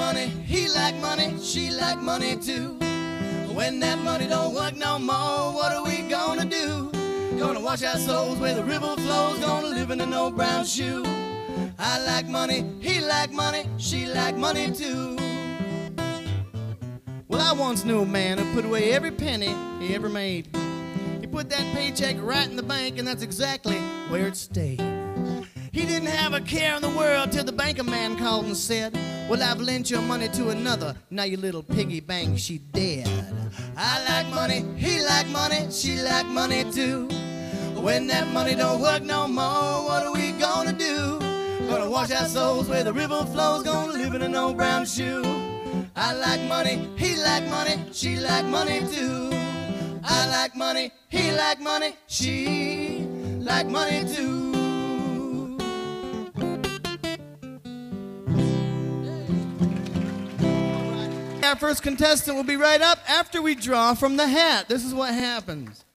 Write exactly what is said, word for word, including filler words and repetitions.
money, he like money, she like money too. When that money don't work no more, what are we gonna do? Gonna wash our souls where the river flows, gonna live in an old brown shoe. I like money, he like money, she like money too. Well, I once knew a man who put away every penny he ever made. He put that paycheck right in the bank, and that's exactly where it stayed. He didn't have a care in the world till the banker man called and said, well, I've lent your money to another, now your little piggy bank, she dead. I like money, he like money, she like money too. When that money don't work no more, what are we gonna do? Gonna wash our souls where the river flows, gonna live in an old brown shoe. I like money, he like money, she like money too. I like money, he like money, she like money too. Our first contestant will be right up after we draw from the hat. This is what happens.